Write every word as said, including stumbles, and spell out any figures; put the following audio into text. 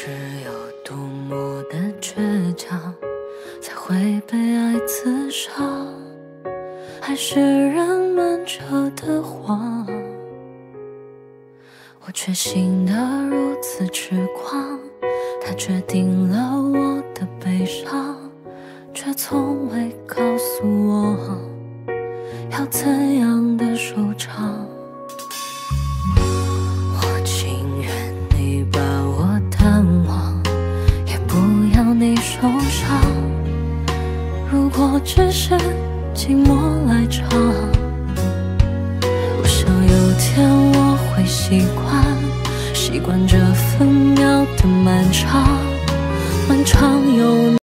是有多么的倔强，才会被爱刺伤？还是人们扯的谎？我却信得如此痴狂，它决定了我的悲伤，却从未告诉我要怎样的收场。我情愿你把我淡忘，也不要你受伤。如果只是寂寞来场，我想有天我会习惯，习惯这分秒的漫长。